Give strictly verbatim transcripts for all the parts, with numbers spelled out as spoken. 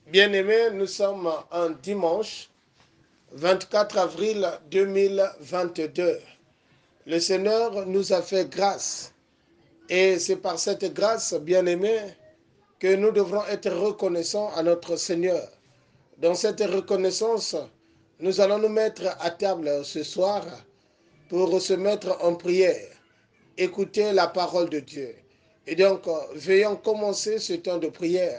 Bien-aimés, nous sommes un dimanche vingt-quatre avril deux mille vingt-deux. Le Seigneur nous a fait grâce et c'est par cette grâce, bien-aimés, que nous devrons être reconnaissants à notre Seigneur. Dans cette reconnaissance, nous allons nous mettre à table ce soir pour se mettre en prière, écouter la parole de Dieu. Et donc, veillons commencer ce temps de prière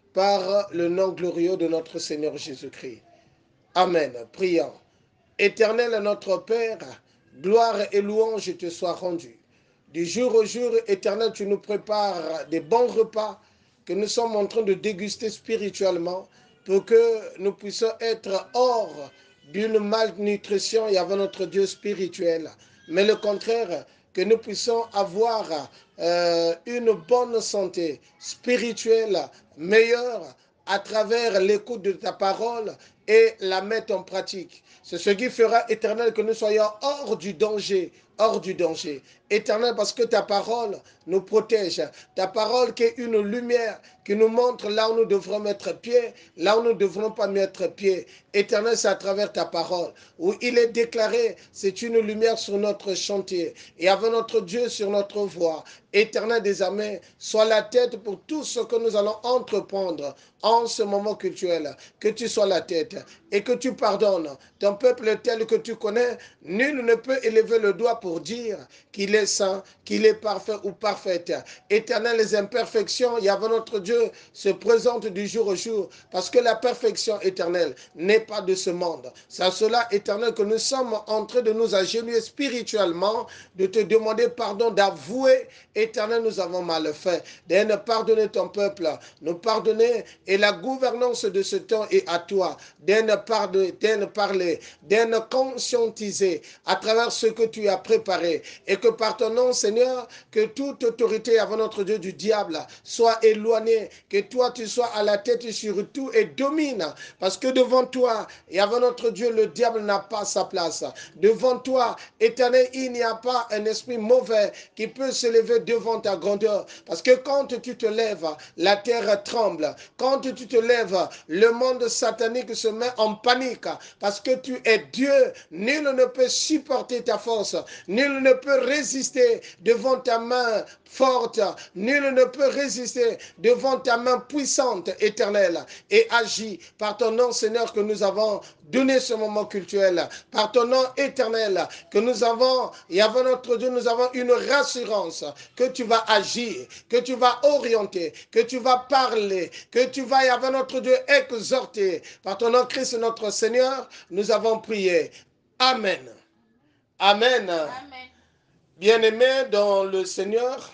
par le nom glorieux de notre Seigneur Jésus-Christ. Amen. Prions. Éternel notre Père, gloire et louange te soient rendues. Du jour au jour, Éternel, tu nous prépares des bons repas que nous sommes en train de déguster spirituellement pour que nous puissions être hors d'une malnutrition et avant notre Dieu spirituel. Mais le contraire, que nous puissions avoir euh, une bonne santé spirituelle meilleure à travers l'écoute de ta parole et la mettre en pratique. C'est ce qui fera, Éternel, que nous soyons hors du danger, hors du danger. Éternel, parce que ta parole nous protège, ta parole qui est une lumière qui nous montre là où nous devrons mettre pied, là où nous ne devrons pas mettre pied. Éternel, c'est à travers ta parole, où il est déclaré, c'est une lumière sur notre chantier, et avec notre Dieu sur notre voie. Éternel, désormais, sois la tête pour tout ce que nous allons entreprendre en ce moment cultuel. Que tu sois la tête et que tu pardonnes ton peuple tel que tu connais. Nul ne peut élever le doigt pour dire qu'il est saint, qu'il est parfait ou parfaite. Éternel, les imperfections, il y avait notre Dieu, se présentent du jour au jour, parce que la perfection éternelle n'est pas de ce monde. C'est à cela, Éternel, que nous sommes en train de nous agenouiller spirituellement, de te demander pardon, d'avouer, Éternel, nous avons mal fait, de ne pardonner ton peuple, nous pardonner, et la gouvernance de ce temps est à toi, de ne parler, de ne parler, de ne conscientiser à travers ce que tu as préparé, et que par ton nom, Seigneur, que toute autorité avant notre Dieu du diable soit éloignée, que toi tu sois à la tête sur tout et domine, parce que devant toi et avant notre Dieu, le diable n'a pas sa place. Devant toi, Éternel, il n'y a pas un esprit mauvais qui peut se lever devant ta grandeur, parce que quand tu te lèves, la terre tremble. Quand tu te lèves, le monde satanique se met en panique, parce que tu es Dieu. Nul ne peut supporter ta force, nul ne peut résister devant ta main forte, nul ne peut résister devant ta main puissante, éternelle, et agis par ton nom, Seigneur, que nous avons donné ce moment cultuel, par ton nom éternel que nous avons, et avant notre Dieu, nous avons une rassurance que tu vas agir, que tu vas orienter, que tu vas parler, que tu vas, et avant notre Dieu, exhorter. Par ton nom, Christ, notre Seigneur, nous avons prié. Amen. Amen. Amen. Bien-aimés dans le Seigneur,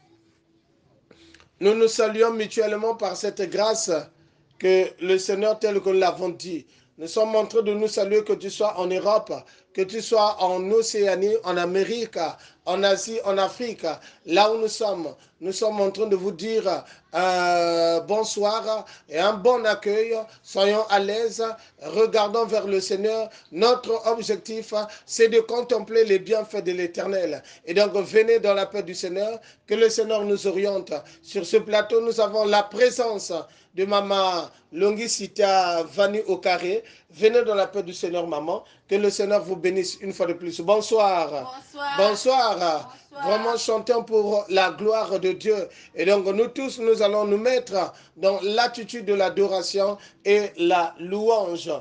nous nous saluons mutuellement par cette grâce que le Seigneur, tel que nous l'avons dit, nous sommes en train de nous saluer, que tu sois en Europe, que tu sois en Océanie, en Amérique, en Asie, en Afrique, là où nous sommes. Nous sommes en train de vous dire euh, bonsoir et un bon accueil. Soyons à l'aise, regardons vers le Seigneur. Notre objectif, c'est de contempler les bienfaits de l'Éternel. Et donc, venez dans la paix du Seigneur, que le Seigneur nous oriente. Sur ce plateau, nous avons la présence de Maman Longicita Vanu au carré. Venez dans la paix du Seigneur, maman. Que le Seigneur vous bénisse une fois de plus. Bonsoir. Bonsoir. Bonsoir. Bonsoir. Vraiment chantons pour la gloire de Dieu. Et donc nous tous, nous allons nous mettre dans l'attitude de l'adoration et la louange.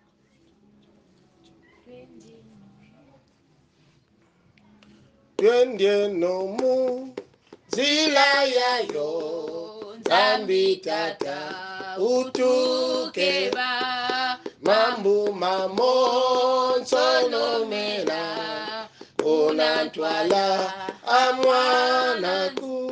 Twende no mu zila ya yo nzambi tata utukeba mambu mamonsonomela unantwala amwanaku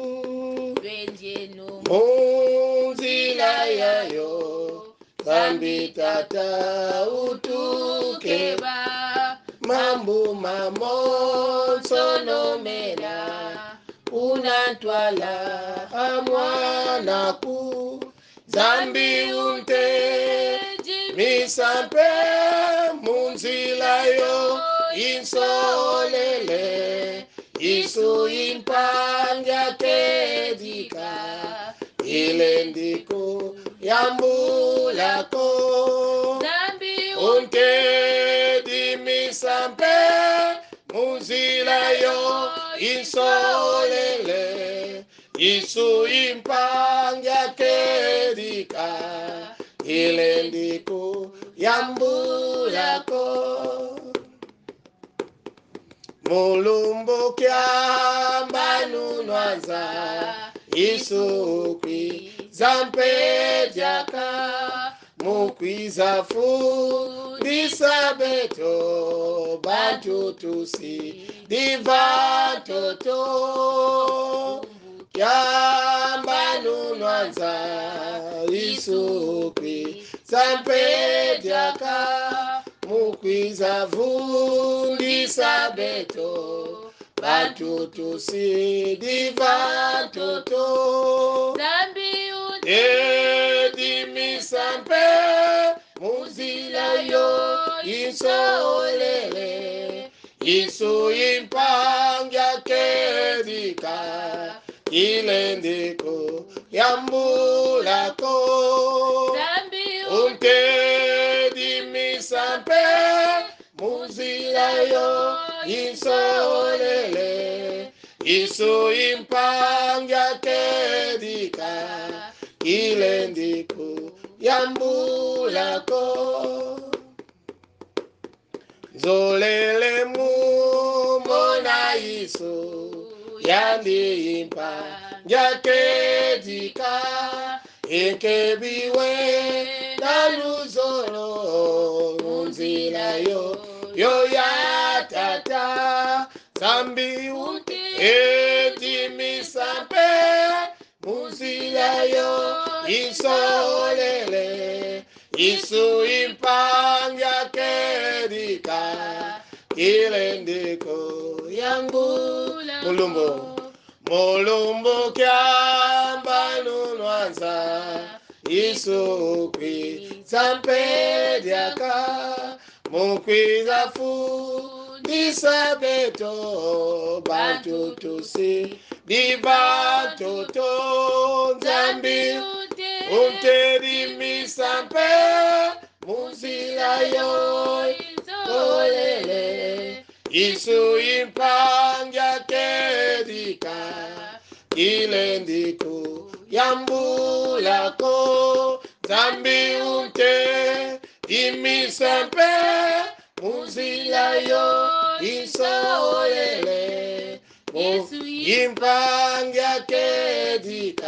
munzila ya yo nzambi tata utukeba mambu mamonsonomela unantwala amwanaku zambi unte misampe munzila yo insolele isu impanga tedika ile ndiko yambulako unte dimisampe munzila yo insolele isu impanga kedika ilendiku yambulako mulumbu kyamba nunwaza isu kwi zampejaka mukwiza fundisa beto bantu tusi diva toto kyamba nunwaza isu kwi zampejaka mukwiza fundisa beto bantu tusi diva toto edimisampe muzila yo insolele isu impanga kedika ilendiko yambulako unte dimisampe muzila yo insolele isu impanga kedika ilendiku yambulako zolele mu mona isu yandi impanga kedika ekebiwe daluzolo munzila yo yo ya tata zambi unte edimisampe munzila yo insolele isu impanga kedika ilendiko yambula mulumbo mulumbo kyamba nunwaza isu kwi zampediaka mukwiza fundisa beto bantu tusi diva toto nzambi unte dimisampe muzila yo insolele isu impanga kedika ilendiku yambulako nzambi unte dimisampe muzila yo insolele impanga kedika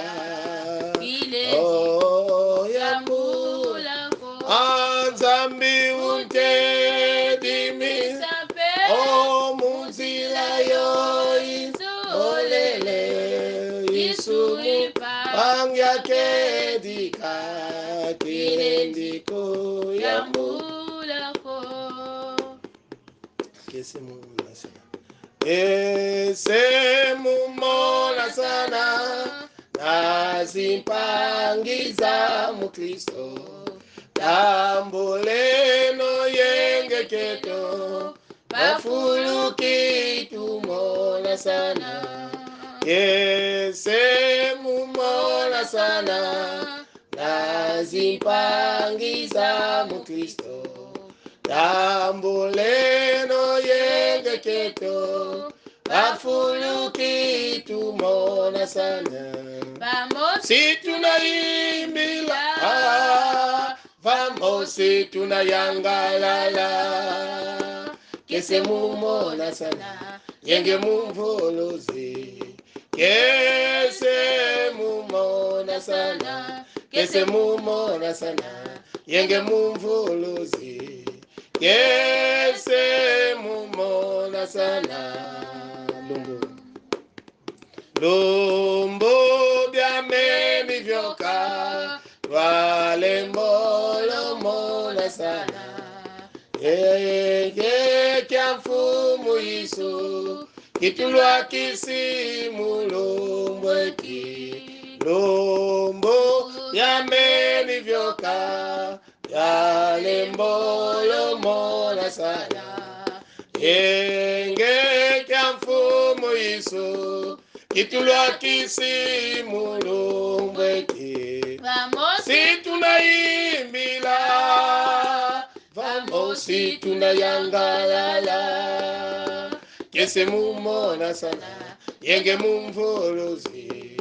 oh yambulako nzambi unte dimisampe oh muzila yo insolele isu impanga kedika kilendiko yambulako kese muna sana ese mumona sana nazimpangiza mukristo tambuleno yengeketo bafuluki tumona sana ese mumona sana nazimpangiza mukristo tambuleno yengeketo bafuluki tumona sana si tunaimbila ah, vamos si tunayangalala kese mumona sana yenge mumvolozi kese mumona sana kese mumona sana yenge mumvolozi kese mumona sana lumbo lumbo byameni vyoka walembolo mona sana yeye kya mfumu Yesu kitulwa kisimu lumbo eki lumbo byameni vyoka yalembolo mona sana yenge kya mfumu Yesu kitulwa kisimu lumbo eki si Mosi tunayanga lala. Kese mumona sana. Yenge mumvolozi.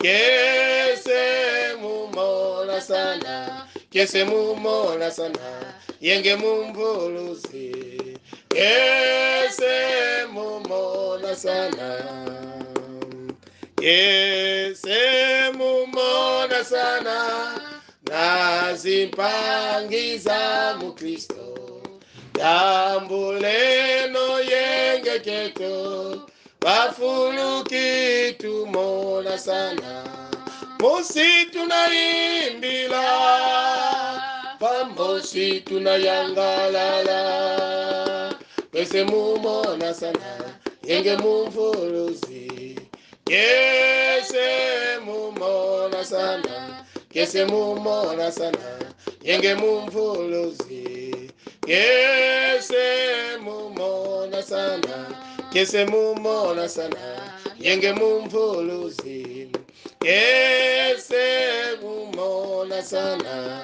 Kese mumona sana. Kese mumona sana. Yenge mumvolozi. Kese mumona sana. Kese mumona sana. Nazimpangiza mu Kristo. Dambuleno yenge keto. Bafuluki tumona sana. Mosi tunaimbila. Pamosi tunayangalala. Kese mumona sana. Yenge mumfuluzi. Kese mumona sana. Kese mumona sana. Yenge mumfuluzi. Kese mumona sana. Kese mumona sana. Yenge mumfuluzi. Kese mumona sana.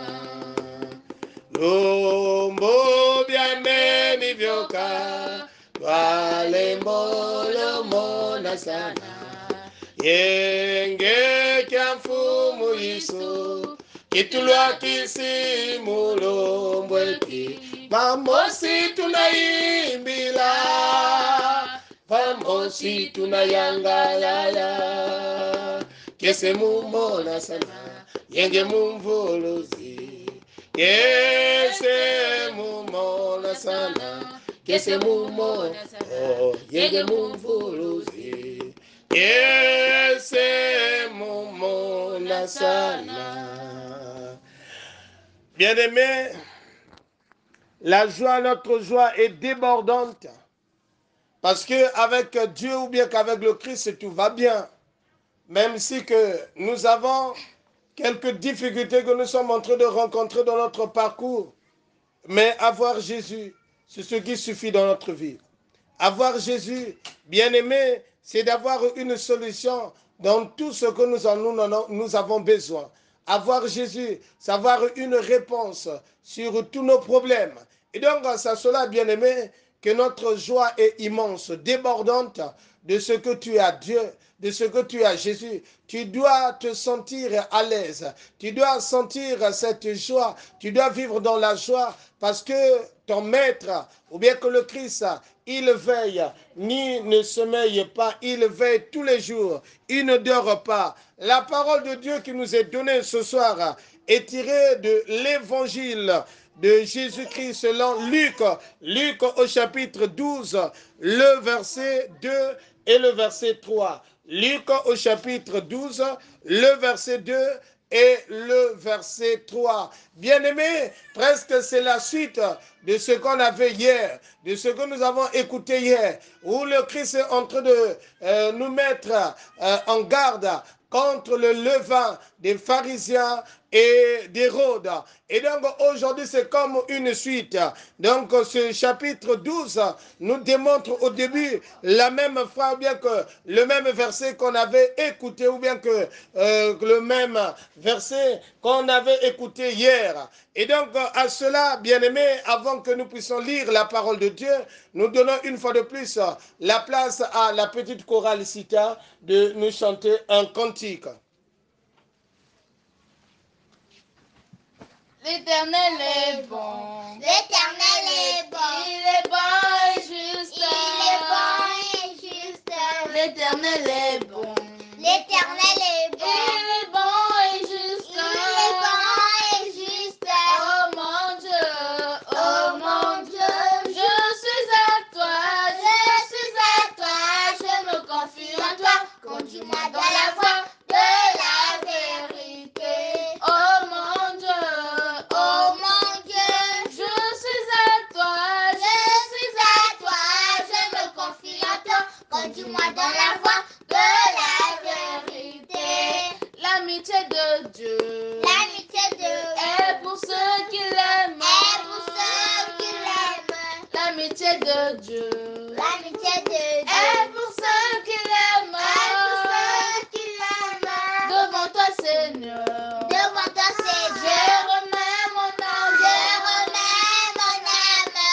Lumbo byameni vyoka. Walembolo mona sana. Yenge kyamfumu Yesu. Kitulwa kisimulo mbweki. Mamosi tunaimbila. Pamosi tunayangalala. Kese mumona sana. Yenge mumvuluzi. Kese mumona sana. Kese mumona sana. Yenge mumvuluzi. Kese mumona sana. Bien-aimés, la joie, notre joie est débordante. Parce qu'avec Dieu ou bien qu'avec le Christ, tout va bien. Même si que nous avons quelques difficultés que nous sommes en train de rencontrer dans notre parcours. Mais avoir Jésus, c'est ce qui suffit dans notre vie. Avoir Jésus, bien-aimé, c'est d'avoir une solution dans tout ce que nous, en, nous, nous avons besoin. Avoir Jésus, c'est avoir une réponse sur tous nos problèmes. Et donc, c'est cela, bien-aimé, que notre joie est immense, débordante de ce que tu as Dieu, de ce que tu as Jésus. Tu dois te sentir à l'aise. Tu dois sentir cette joie. Tu dois vivre dans la joie parce que ton maître, ou bien que le Christ, il veille, ni ne sommeille pas, il veille tous les jours, il ne dort pas. La parole de Dieu qui nous est donnée ce soir est tirée de l'évangile de Jésus-Christ selon Luc, Luc au chapitre douze, le verset deux et le verset trois. Luc au chapitre douze, le verset deux et le verset trois. Bien-aimés, presque c'est la suite de ce qu'on avait hier, de ce que nous avons écouté hier, où le Christ est en train de euh, nous mettre euh, en garde contre le levain des pharisiens et d'Hérode. Et donc aujourd'hui c'est comme une suite. Donc ce chapitre douze nous démontre au début la même phrase, ou bien que le même verset qu'on avait écouté, ou bien que euh, le même verset qu'on avait écouté hier. Et donc à cela, bien-aimés, avant que nous puissions lire la parole de Dieu, nous donnons une fois de plus la place à la petite chorale Cita de nous chanter un cantique. L'Éternel est bon. L'Éternel est bon. Il est bon et juste. Il est bon et juste. L'Éternel est bon. L'Éternel est bon. Il est bon et juste. Il est bon et juste. Oh mon Dieu, oh mon Dieu, je suis à toi, Je suis à toi. je me confie en toi. Conduis-moi dans la voie de la vérité. Oh mon Dieu, Oh mon Dieu, je suis à toi, je suis à toi. Je me confie en toi. Conduis-moi dans la voie de la vérité. l'amitié de Dieu L'amitié de est pour ceux qui l'aiment. est pour ceux qui l'aiment. L'amitié de Dieu L'amitié de Dieu est pour ceux qui l'aiment. est pour ceux qui l'aiment. Devant toi, Seigneur, Devant toi, je Seigneur, remets mon je âme. remets mon âme.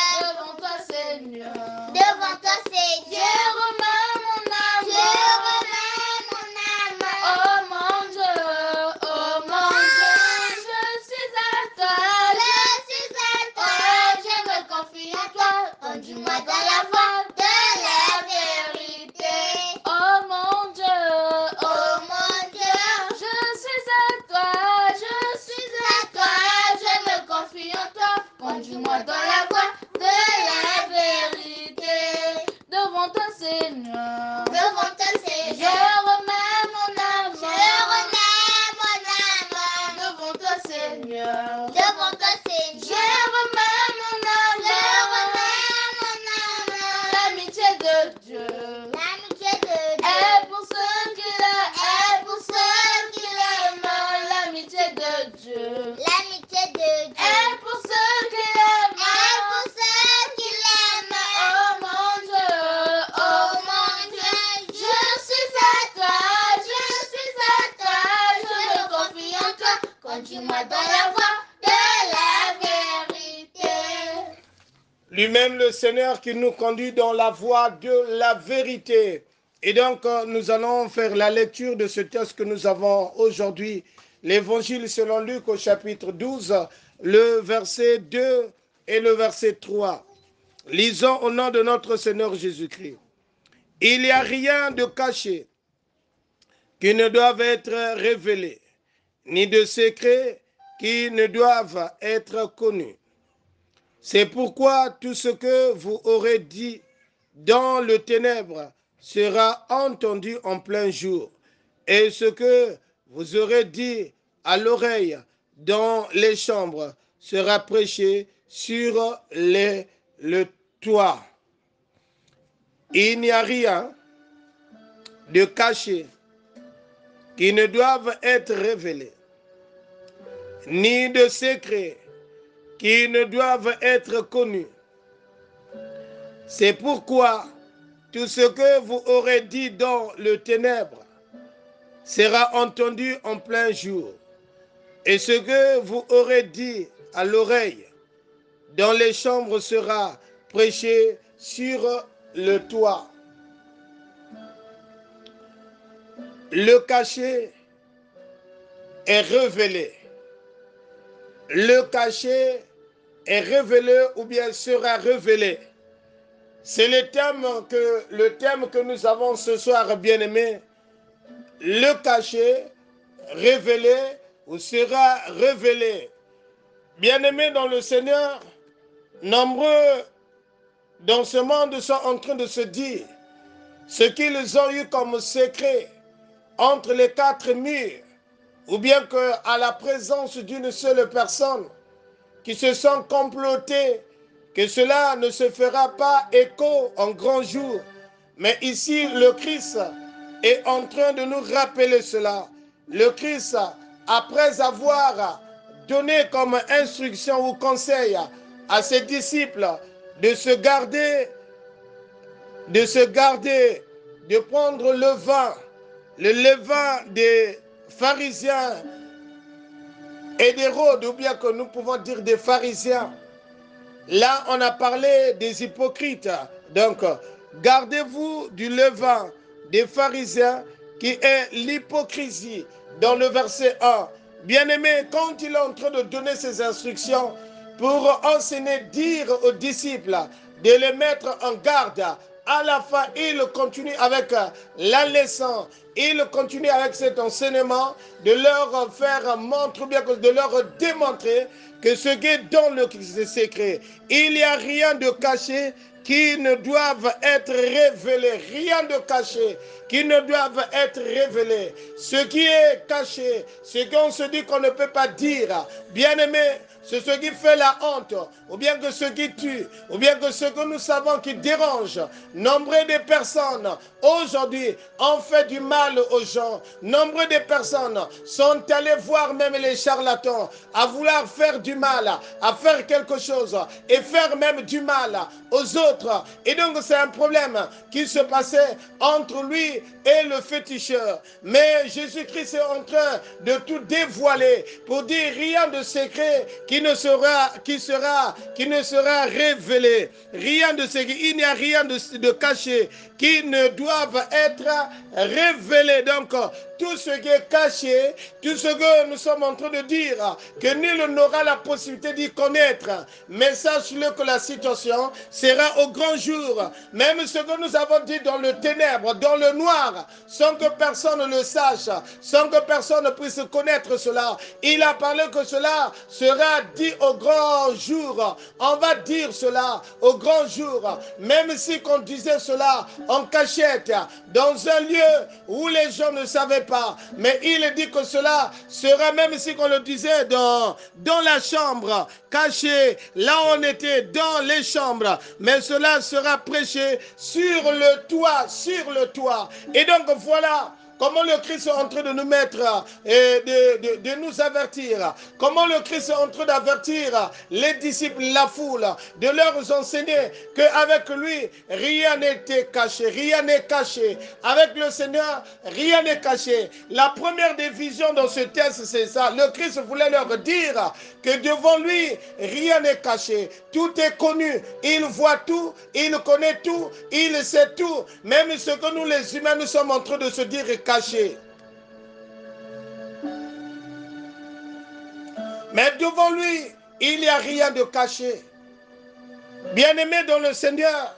dans la voie de la vérité. Devant toi, Seigneur, Devant toi, je Seigneur, remets mon âme. je remets mon âme. Devant toi, Seigneur, Devant toi, je Seigneur, remets mon je âme. remets mon âme. L'amitié de Dieu L'amitié de Dieu est pour ceux qui l'aiment. est pour ceux qui l'aiment. L'amitié de Dieu L'amitié de Dieu est pour ceux qui l'aiment. est pour ceux qui l'aiment. Oh mon Dieu, Oh oh mon Dieu, je suis à toi, je suis à toi, je me confie en toi. conduis-moi dans la voie de la vérité. Lui-même, le Seigneur qui nous conduit dans la voie de la vérité. Et donc, euh, nous allons faire la lecture de ce texte que nous avons aujourd'hui. L'évangile selon Luc au chapitre douze, le verset deux et le verset trois. Lisons au nom de notre Seigneur Jésus-Christ. Il n'y a rien de caché qui ne doive être révélé, ni de secret qui ne doivent être connus. C'est pourquoi tout ce que vous aurez dit dans le ténèbre sera entendu en plein jour, et ce que vous aurez dit à l'oreille dans les chambres sera prêché sur les, le toit. Il n'y a rien de caché qui ne doive être révélé, ni de secret qui ne doivent être connus. C'est pourquoi tout ce que vous aurez dit dans le ténèbre sera entendu en plein jour, et ce que vous aurez dit à l'oreille dans les chambres sera prêché sur le toit. Le caché est révélé. Le caché est révélé ou bien sera révélé. C'est le thème que, le thème que nous avons ce soir, bien-aimés. Le caché, révélé ou sera révélé. Bien-aimés dans le Seigneur, nombreux dans ce monde sont en train de se dire ce qu'ils ont eu comme secret entre les quatre murs, ou bien qu'à la présence d'une seule personne, qui se sont complotés, que cela ne se fera pas écho en grand jour. Mais ici, le Christ est en train de nous rappeler cela. Le Christ, après avoir donné comme instruction ou conseil à ses disciples de se garder, de se garder, de prendre le vin, le levain des pharisiens et d'Hérode, ou bien que nous pouvons dire des pharisiens. Là, on a parlé des hypocrites. Donc, gardez-vous du levain des pharisiens qui est l'hypocrisie. Dans le verset un, bien-aimé, quand il est en train de donner ses instructions pour enseigner, dire aux disciples de les mettre en garde, à la fin, il continue avec la leçon, il continue avec cet enseignement de leur faire montrer, bien que de leur démontrer que ce qui est dans le secret, il n'y a rien de caché qui ne doivent être révélés, rien de caché qui ne doivent être révélés. Ce qui est caché, ce qu'on se dit qu'on ne peut pas dire, bien aimé, c'est ce qui fait la honte, ou bien que ce qui tue, ou bien que ce que nous savons qui dérange. Nombreux de personnes aujourd'hui ont fait du mal aux gens. Nombreux de personnes sont allées voir même les charlatans, à vouloir faire du mal, à faire quelque chose, et faire même du mal aux autres. Et donc c'est un problème qui se passait entre lui et le féticheur. Mais Jésus-Christ est en train de tout dévoiler pour dire rien de secret qui ne sera, qui sera, qui ne sera révélé. Rien de secret, il n'y a rien de, de caché qui ne doive être révélé. Donc tout ce qui est caché, tout ce que nous sommes en train de dire, que nul n'aura la possibilité d'y connaître. Mais sache-le que la situation sera au grand jour. Même ce que nous avons dit dans le ténèbre, dans le noir, sans que personne ne le sache, sans que personne ne puisse connaître cela. Il a parlé que cela sera dit au grand jour. On va dire cela au grand jour. Même si on disait cela en cachette, dans un lieu où les gens ne savaient pas. Mais il dit que cela sera, même si on le disait dans, dans la chambre, caché, là où on était dans les chambres. Mais cela sera prêché sur le toit, sur le toit. Et donc voilà comment le Christ est en train de nous mettre et de, de, de nous avertir. Comment le Christ est en train d'avertir les disciples, la foule, de leur enseigner qu'avec lui, rien n'était caché, rien n'est caché. Avec le Seigneur, rien n'est caché. La première des visions dans ce texte, c'est ça. Le Christ voulait leur dire que devant lui, rien n'est caché. Tout est connu. Il voit tout, il connaît tout, il sait tout. Même ce que nous les humains, nous sommes en train de se dire est caché. Mais devant lui, il n'y a rien de caché. Bien-aimés dans le Seigneur,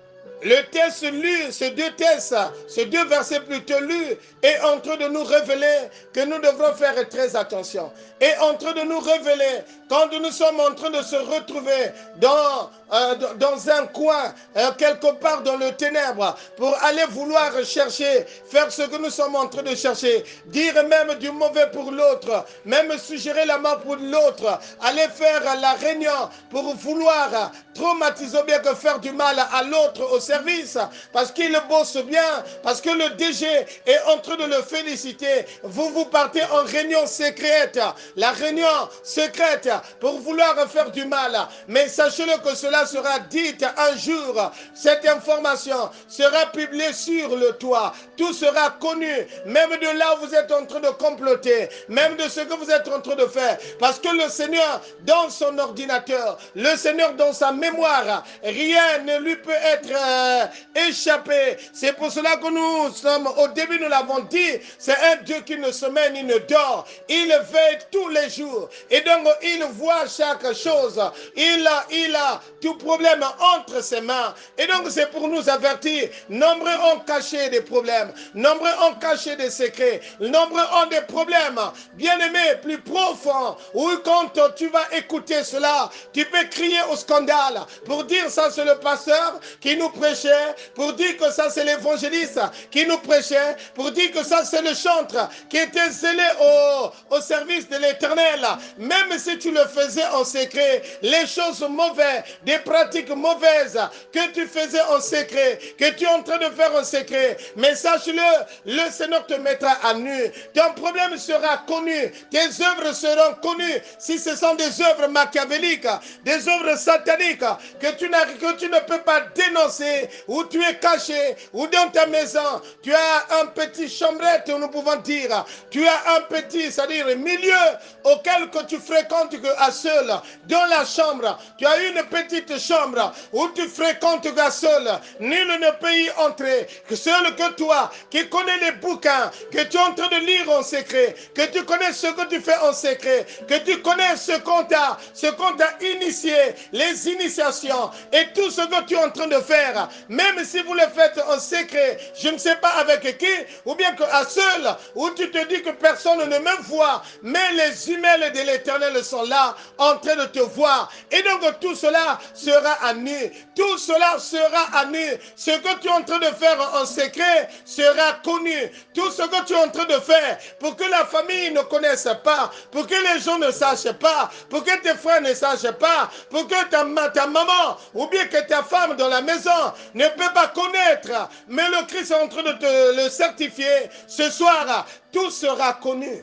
le texte lu, ces deux textes, ces deux versets plutôt lus, est en train de nous révéler que nous devrons faire très attention. Est en train de nous révéler quand nous sommes en train de se retrouver dans, euh, dans un coin, euh, quelque part dans le ténèbre, pour aller vouloir chercher, faire ce que nous sommes en train de chercher, dire même du mauvais pour l'autre, même suggérer la main pour l'autre, aller faire la réunion pour vouloir traumatiser bien que faire du mal à l'autre au service, parce qu'il bosse bien, parce que le D G est en train de le féliciter. Vous, vous partez en réunion secrète, la réunion secrète pour vouloir faire du mal. Mais sachez-le que cela sera dit un jour. Cette information sera publiée sur le toit. Tout sera connu, même de là où vous êtes en train de comploter, même de ce que vous êtes en train de faire. Parce que le Seigneur, dans son ordinateur, le Seigneur dans sa mémoire, rien ne lui peut être euh, échappé. C'est pour cela que nous sommes, au début nous l'avons dit, c'est un Dieu qui ne sommeille ni ne dort. Il veille tous les jours. Et donc il voit chaque chose. Il a, il a tout problème entre ses mains. Et donc c'est pour nous avertir. Nombreux ont caché des problèmes. Nombreux ont caché des secrets. Nombreux ont des problèmes, bien-aimés, plus profonds. Où quand tu vas écouter cela, tu peux crier au scandale pour dire ça c'est le pasteur qui nous prêchait, pour dire que ça c'est l'évangéliste qui nous prêchait, pour dire que ça c'est le chantre qui était zélé au, au service de l'Éternel. Même si tu le faisais en secret, les choses mauvaises, des pratiques mauvaises que tu faisais en secret, que tu es en train de faire en secret, mais sache-le, le Seigneur te mettra à nu. Ton problème sera connu, tes œuvres seront connues. Si ce sont des œuvres machiavéliques, des œuvres sataniques que tu, que tu ne peux pas dénoncer, où tu es caché, ou dans ta maison, tu as un petit chambrette, nous pouvons dire, tu as un petit, c'est-à-dire milieu auquel que tu fréquentes à seul, dans la chambre, tu as une petite chambre où tu fréquentes à seul, nul ne peut y entrer, que seul que toi, qui connais les bouquins, que tu es en train de lire en secret, que tu connais ce que tu fais en secret, que tu connais ce qu'on t'a, ce qu'on t'a initié, les initiations, et tout ce que tu es en train de faire, même si vous le faites en secret, je ne sais pas avec qui, ou bien que à seul, où tu te dis que personne ne me voit, mais les humains de l'Éternel sont là, en train de te voir. Et donc tout cela sera à nu. Tout cela sera à nu. Ce que tu es en train de faire en secret sera connu. Tout ce que tu es en train de faire pour que la famille ne connaisse pas, pour que les gens ne sachent pas, pour que tes frères ne sachent pas, pour que ta, ta maman ou bien que ta femme dans la maison ne peut pas connaître. Mais le Christ est en train de te le certifier. Ce soir, tout sera connu.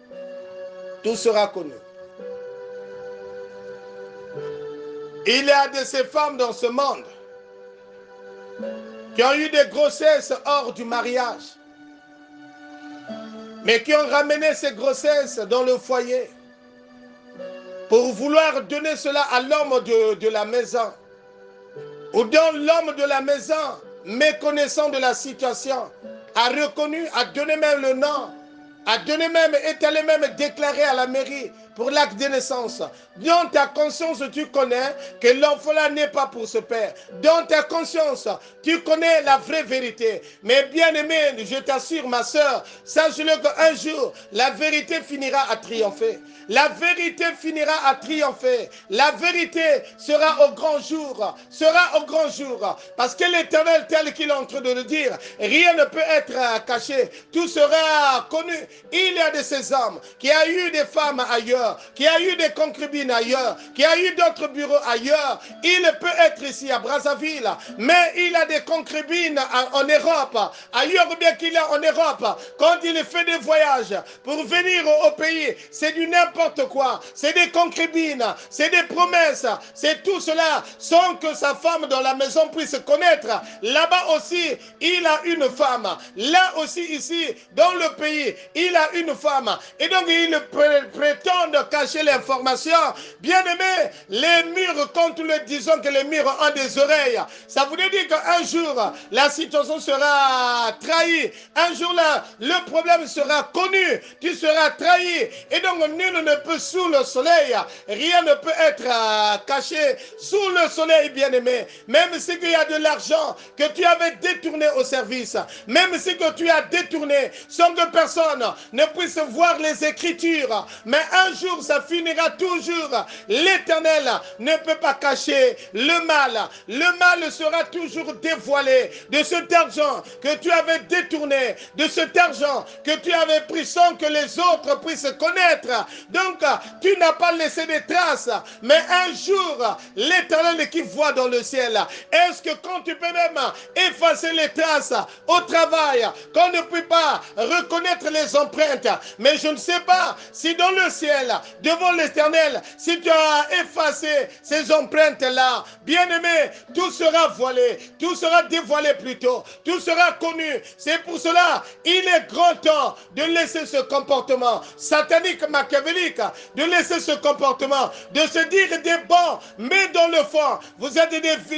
Tout sera connu. Il y a de ces femmes dans ce monde qui ont eu des grossesses hors du mariage, mais qui ont ramené ces grossesses dans le foyer pour vouloir donner cela à l'homme de, de la maison. Ou dont l'homme de la maison, méconnaissant de la situation, a reconnu, a donné même le nom a donné même, est allé même déclarer à la mairie pour l'acte de naissance. Dans ta conscience, tu connais que l'enfant-là n'est pas pour ce père. Dans ta conscience, tu connais la vraie vérité. Mais bien aimé, je t'assure, ma soeur, sache-le qu'un jour, la vérité finira à triompher. La vérité finira à triompher. La vérité sera au grand jour. Sera au grand jour. Parce que l'Éternel, tel qu'il est en train de le dire, rien ne peut être caché. Tout sera connu. Il y a de ces hommes qui a eu des femmes ailleurs, qui a eu des concubines ailleurs, qui a eu d'autres bureaux ailleurs. Il peut être ici à Brazzaville, mais il a des concubines en Europe, ailleurs ou bien qu'il est en Europe. Quand il fait des voyages pour venir au pays, c'est du n'importe quoi. C'est des concubines, c'est des promesses, c'est tout cela sans que sa femme dans la maison puisse connaître. Là-bas aussi, il a une femme. Là aussi, ici, dans le pays, il a une femme. Et donc, il prétend cacher l'information. Bien aimé, les murs, quand nous le disons que les murs ont des oreilles, ça voudrait dire qu'un jour, la situation sera trahie. Un jour, là, le problème sera connu. Tu seras trahi. Et donc, nul ne peut sous le soleil. Rien ne peut être euh, caché sous le soleil, bien aimé. Même si il y a de l'argent que tu avais détourné au service, même si que tu as détourné sans que personne ne puisse voir les Écritures, mais un jour ça finira toujours. L'Éternel ne peut pas cacher le mal. Le mal sera toujours dévoilé. De cet argent que tu avais détourné, de cet argent que tu avais pris sans que les autres puissent connaître. Donc tu n'as pas laissé des traces, mais un jour l'Éternel qui voit dans le ciel, est-ce que quand tu peux même effacer les traces au travail, qu'on ne peut pas reconnaître les empreintes, mais je ne sais pas si dans le ciel, devant l'Éternel, si tu as effacé ces empreintes-là, bien-aimé, tout sera voilé, tout sera dévoilé plutôt, tout sera connu. C'est pour cela, il est grand temps de laisser ce comportement satanique, machiavélique, de laisser ce comportement, de se dire des bons, mais dans le fond, vous êtes des, des,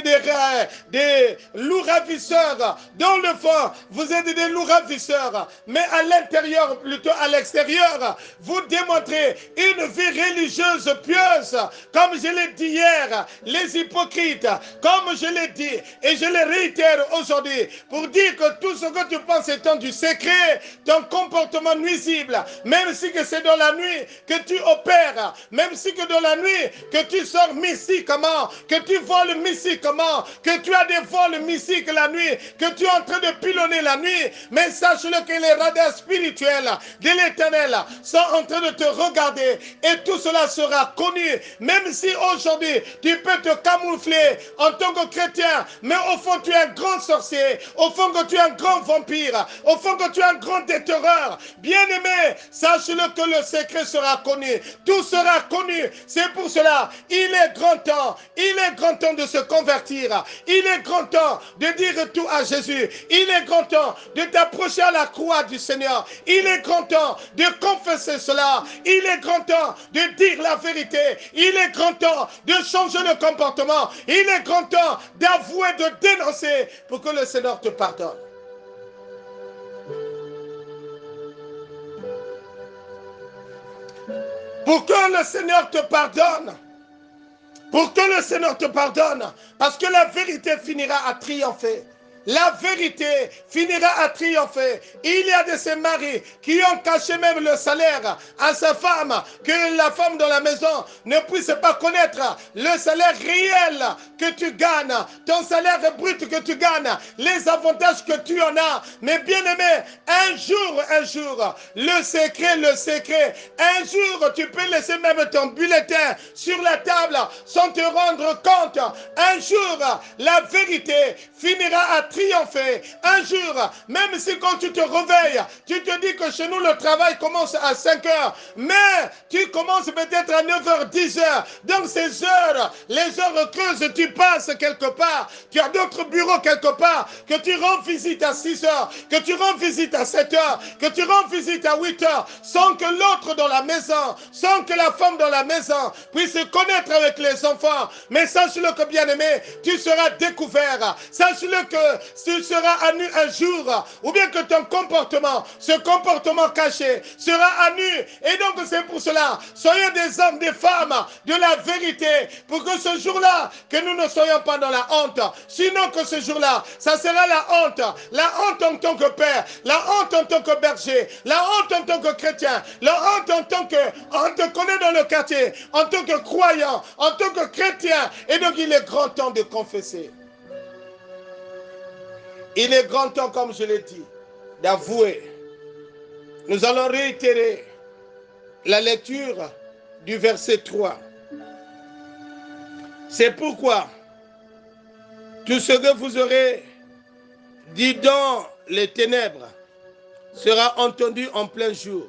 des loups ravisseurs. Dans le fond, vous êtes des loups ravisseurs, mais à l'intérieur, plutôt à l'extérieur, vous démontrez une vie religieuse pieuse. Comme je l'ai dit hier, les hypocrites, comme je l'ai dit, et je le réitère aujourd'hui, pour dire que tout ce que tu penses étant du secret, ton comportement nuisible, même si que c'est dans la nuit que tu opères, même si que dans la nuit que tu sors mystiquement, que tu voles mystiquement, que tu as des vols mystiques la nuit, que tu es en train de pilonner la nuit, mais sache-le que les radars spirituels de l'Éternel sont en train de te regarder et tout cela sera connu, même si aujourd'hui tu peux te camoufler en tant que chrétien, mais au fond tu es un grand sorcier, au fond que tu es un grand vampire, au fond que tu es un grand déterreur. Bien-aimé, sache-le que le secret sera connu, tout sera connu. C'est pour cela, il est grand temps, il est grand temps de se convertir, il est grand temps de dire tout à Jésus, il est grand temps de t'approcher à la croix du Seigneur, il est grand temps de confesser cela, il est grand temps de dire la vérité, il est grand temps de changer le comportement, il est grand temps d'avouer, de dénoncer pour que le Seigneur te pardonne. Pour que le Seigneur te pardonne. Pour que le Seigneur te pardonne. Parce que la vérité finira à triompher. La vérité finira à triompher. Il y a de ces maris qui ont caché même le salaire à sa femme, que la femme dans la maison ne puisse pas connaître le salaire réel que tu gagnes, ton salaire brut que tu gagnes, les avantages que tu en as. Mais bien aimé, un jour, un jour, le secret, le secret, un jour tu peux laisser même ton bulletin sur la table sans te rendre compte. Un jour, la vérité finira à triompher. Un jour, même si quand tu te réveilles, tu te dis que chez nous le travail commence à cinq heures, mais tu commences peut-être à neuf heures, dix heures. Donc ces heures, les heures creuses, tu passes quelque part. Tu as d'autres bureaux quelque part, que tu rends visite à six heures, que tu rends visite à sept heures, que tu rends visite à huit heures, sans que l'autre dans la maison, sans que la femme dans la maison puisse se connaître avec les enfants. Mais sache-le que bien aimé, tu seras découvert. Sache-le que tu seras à nu un jour, ou bien que ton comportement, ce comportement caché, sera à nu. Et donc c'est pour cela, soyez des hommes, des femmes de la vérité, pour que ce jour-là, que nous ne soyons pas dans la honte. Sinon que ce jour-là, ça sera la honte. La honte en tant que père, la honte en tant que berger, la honte en tant que chrétien, la honte en tant que, on te connaît dans le quartier, en tant que croyant, en tant que chrétien. Et donc il est grand temps de confesser. Il est grand temps, comme je l'ai dit, d'avouer. Nous allons réitérer la lecture du verset trois. C'est pourquoi tout ce que vous aurez dit dans les ténèbres sera entendu en plein jour.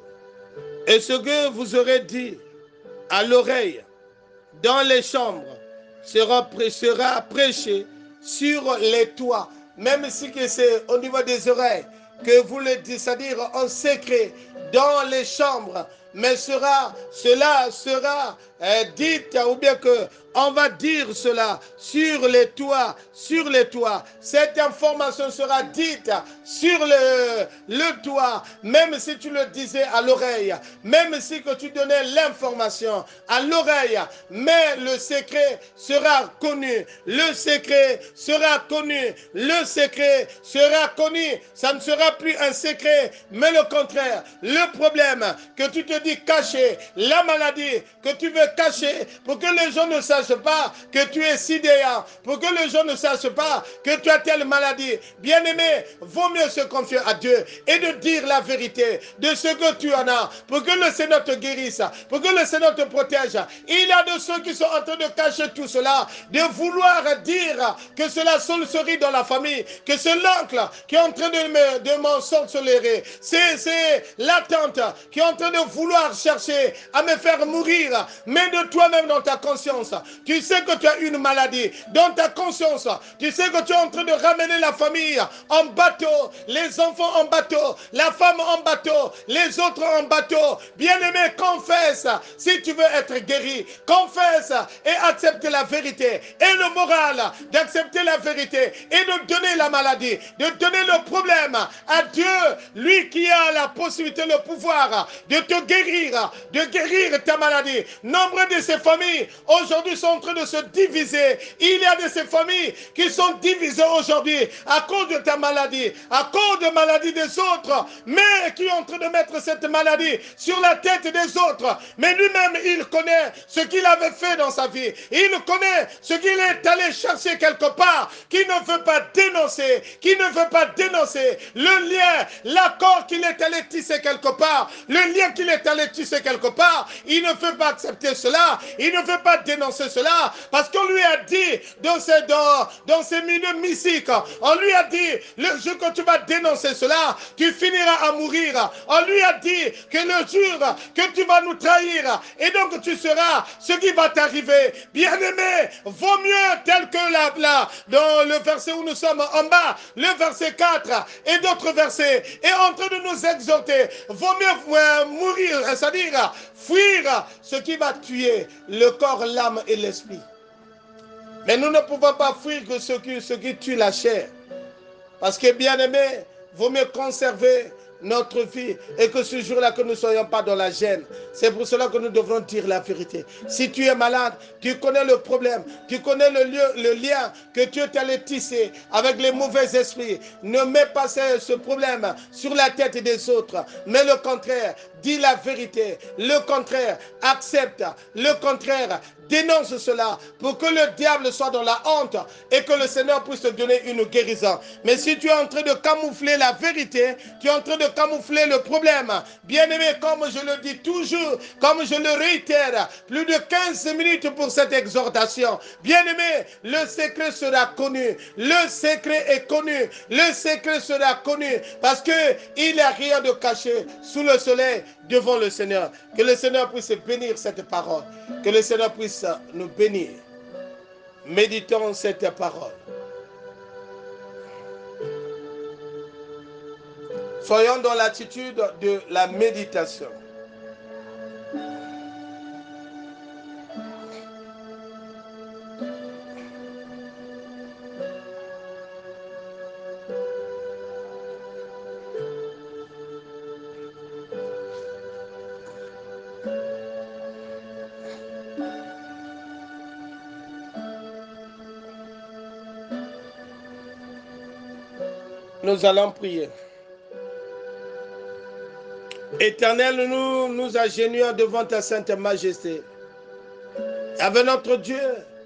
Et ce que vous aurez dit à l'oreille dans les chambres sera, sera prêché sur les toits. Même si c'est au niveau des oreilles que vous le dites, c'est-à-dire en secret dans les chambres, mais sera, cela sera euh, dit, ou bien que on va dire cela sur les toits, sur les toits. Cette information sera dite sur le, le toit, même si tu le disais à l'oreille, même si que tu donnais l'information à l'oreille, mais le secret sera connu, le secret sera connu, le secret sera connu. Ça ne sera plus un secret, mais le contraire. Le problème que tu te dis caché, la maladie que tu veux cacher pour que les gens ne sachent pas que tu es sidéant, pour que les gens ne sachent pas que tu as telle maladie. Bien-aimé, vaut mieux se confier à Dieu et de dire la vérité de ce que tu en as, pour que le Seigneur te guérisse, pour que le Seigneur te protège. Il y a de ceux qui sont en train de cacher tout cela, de vouloir dire que c'est la sorcellerie dans la famille, que c'est l'oncle qui est en train de me, de m'en sorcellerer, c'est, c'est la tante qui est en train de vouloir chercher à me faire mourir. Mais de toi-même dans ta conscience, tu sais que tu as une maladie. Dans ta conscience, tu sais que tu es en train de ramener la famille en bateau, les enfants en bateau, la femme en bateau, les autres en bateau. Bien-aimé, confesse si tu veux être guéri. Confesse et accepte la vérité et le moral d'accepter la vérité et de donner la maladie, de donner le problème à Dieu, lui qui a la possibilité, le pouvoir de te guérir, de guérir ta maladie. Nombre de ces familles aujourd'hui sont en train de se diviser. Il y a de ces familles qui sont divisées aujourd'hui à cause de ta maladie, à cause de maladie des autres, mais qui est en train de mettre cette maladie sur la tête des autres. Mais lui-même, il connaît ce qu'il avait fait dans sa vie. Il connaît ce qu'il est allé chercher quelque part, qui ne veut pas dénoncer, qui ne veut pas dénoncer le lien, l'accord qu'il est allé tisser quelque part, le lien qu'il est allé tisser quelque part. Il ne veut pas accepter cela, il ne veut pas dénoncer cela, parce qu'on lui a dit dans ces, dans, dans ces milieux mystiques, on lui a dit, le jour que tu vas dénoncer cela, tu finiras à mourir. On lui a dit que le jour que tu vas nous trahir, et donc tu seras ce qui va t'arriver. Bien-aimé, vaut mieux tel que là, là, dans le verset où nous sommes en bas, le verset quatre et d'autres versets, est en train de nous exhorter. Vaut mieux euh, mourir, c'est-à-dire fuir ce qui va tuer le corps, l'âme et l'esprit. Mais nous ne pouvons pas fuir que ce qui, ce qui tue la chair. Parce que, bien aimé, vaut mieux conserver notre vie et que ce jour-là que nous ne soyons pas dans la gêne. C'est pour cela que nous devrons dire la vérité. Si tu es malade, tu connais le problème, tu connais le, lieu, le lien que Dieu t'a tissé avec les mauvais esprits. Ne mets pas ce problème sur la tête des autres, mais le contraire, dis la vérité. Le contraire, accepte. Le contraire, dénonce cela pour que le diable soit dans la honte et que le Seigneur puisse te donner une guérison. Mais si tu es en train de camoufler la vérité, tu es en train de camoufler le problème. Bien-aimé, comme je le dis toujours, comme je le réitère, plus de quinze minutes pour cette exhortation. Bien-aimé, le secret sera connu. Le secret est connu. Le secret sera connu parce qu'il n'y a rien de caché sous le soleil devant le Seigneur. Que le Seigneur puisse bénir cette parole. Que le Seigneur puisse nous bénir. Méditons cette parole. Soyons dans l'attitude de la méditation. Nous allons prier. Éternel, nous nous agenouillons devant ta sainte majesté. Avec notre Dieu,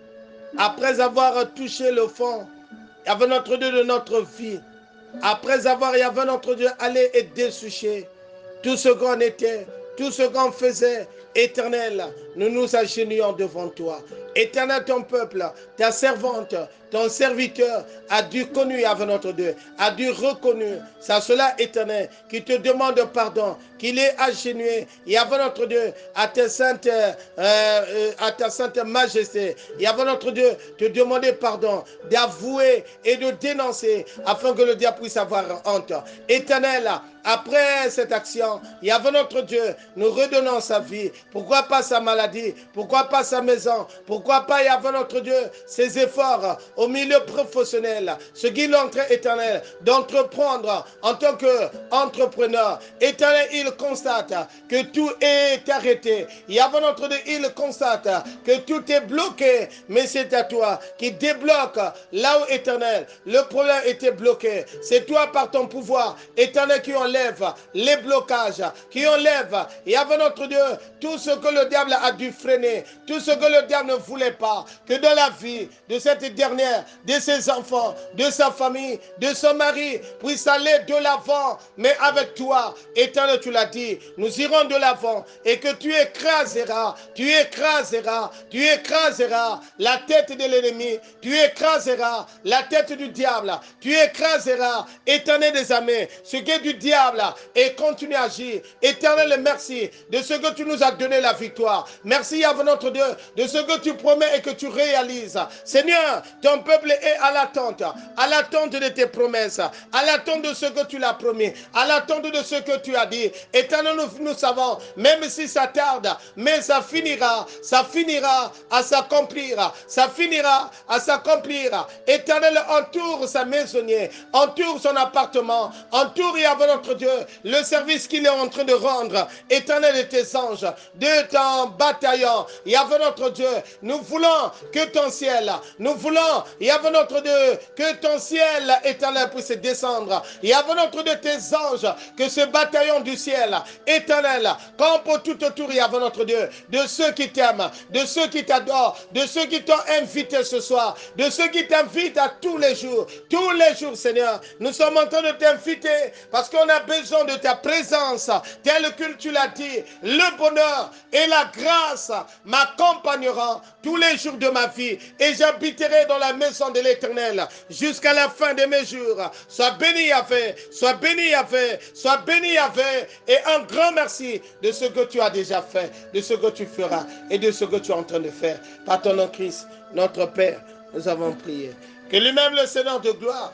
après avoir touché le fond, avec notre Dieu de notre vie, après avoir, et avec notre Dieu, allé et dessouché tout ce qu'on était, tout ce qu'on faisait, Éternel, nous nous agenouillons devant toi. Éternel, ton peuple, ta servante, ton serviteur a dû connu avec notre Dieu, a dû reconnu. C'est cela, Éternel, qui te demande pardon, qu'il est agenouillé et avec notre Dieu, à ta sainte, euh, euh, à ta sainte majesté, et avec notre Dieu, te demander pardon, d'avouer et de dénoncer, afin que le diable puisse avoir honte. Éternel, après cette action, et avec notre Dieu, nous redonnons sa vie. Pourquoi pas sa maladie? Pourquoi pas sa maison? Pourquoi pas, et avec notre Dieu, ses efforts au milieu professionnel, ce qu'il est en train, Éternel, d'entreprendre en tant qu'entrepreneur. Éternel, il constate que tout est arrêté. Et avec notre Dieu, il constate que tout est bloqué. Mais c'est à toi qui débloque là où, Éternel, le problème était bloqué. C'est toi par ton pouvoir, Éternel, qui enlève les blocages, qui enlève, et avec notre Dieu, tout ce que le diable a dû freiner, tout ce que le diable ne voulait pas, que dans la vie de cette dernière, de ses enfants, de sa famille, de son mari, puisse aller de l'avant, mais avec toi, Éternel, tu l'as dit, nous irons de l'avant, et que tu écraseras, tu écraseras, tu écraseras la tête de l'ennemi, tu écraseras la tête du diable, tu écraseras, Éternel des armées, ce qui est du diable, et continue à agir. Éternel, merci de ce que tu nous as donné la victoire. Merci à notre Dieu de ce que tu promets et que tu réalises. Seigneur, ton peuple est à l'attente, à l'attente de tes promesses, à l'attente de ce que tu l'as promis, à l'attente de ce que tu as dit. Éternel, nous, nous savons, même si ça tarde, mais ça finira, ça finira à s'accomplir, ça finira à s'accomplir. Éternel, entoure sa maisonnière, entoure son appartement, entoure, et avec notre Dieu, le service qu'il est en train de rendre. Éternel, de tes anges, de ton bataillon, et avec notre Dieu, nous voulons que ton ciel, nous voulons, et avec notre Dieu, que ton ciel, Éternel, puisse descendre, et avec notre Dieu, tes anges, que ce bataillon du ciel, Éternel, campe tout autour, et avec notre Dieu, de ceux qui t'aiment, de ceux qui t'adorent, de ceux qui t'ont invité ce soir, de ceux qui t'invitent à tous les jours, tous les jours, Seigneur, nous sommes en train de t'inviter, parce qu'on a besoin de ta présence, tel que tu l'as dit, le bonheur et la grâce m'accompagneront tous les jours de ma vie, et j'habiterai dans la maison de l'Éternel jusqu'à la fin de mes jours. Sois béni, Yahvé, sois béni, Yahvé, sois béni, Yahvé, et un grand merci de ce que tu as déjà fait, de ce que tu feras et de ce que tu es en train de faire. Par ton nom, Christ, notre Père, nous avons prié. Que lui-même, le Seigneur de gloire,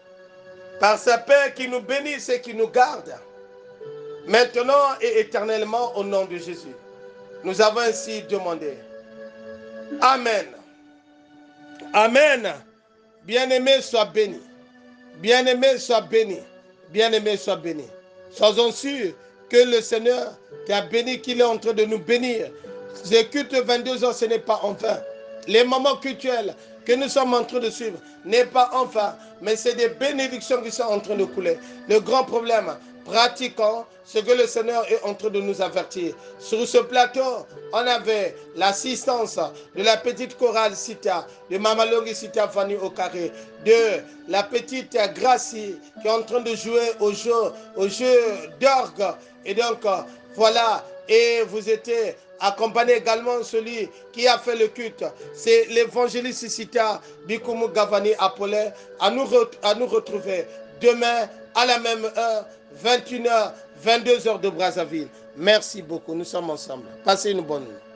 par sa paix, qui nous bénisse et qui nous garde, maintenant et éternellement, au nom de Jésus. Nous avons ainsi demandé. Amen. Amen. Bien-aimé, sois béni. Bien-aimé, sois béni. Bien-aimé, sois béni. Soyons sûrs que le Seigneur t'a béni, qu'il est en train de nous bénir. Les cultes vingt-deux heures, ce n'est pas en vain. Les moments cultuels que nous sommes en train de suivre n'est pas en vain, mais c'est des bénédictions qui sont en train de couler. Le grand problème, pratiquons ce que le Seigneur est en train de nous avertir. Sur ce plateau, on avait l'assistance de la petite chorale Sita, de Mama Longi Sita Fanny au carré, de la petite Gracie qui est en train de jouer au jeu, au jeu d'orgue. Et donc, voilà, et vous étiez accompagné également celui qui a fait le culte. C'est l'évangéliste Sita Bikumu Gavani Apolé à nous, à nous retrouver demain à la même heure, vingt et une heures, vingt-deux heures de Brazzaville. Merci beaucoup, nous sommes ensemble. Passez une bonne nuit.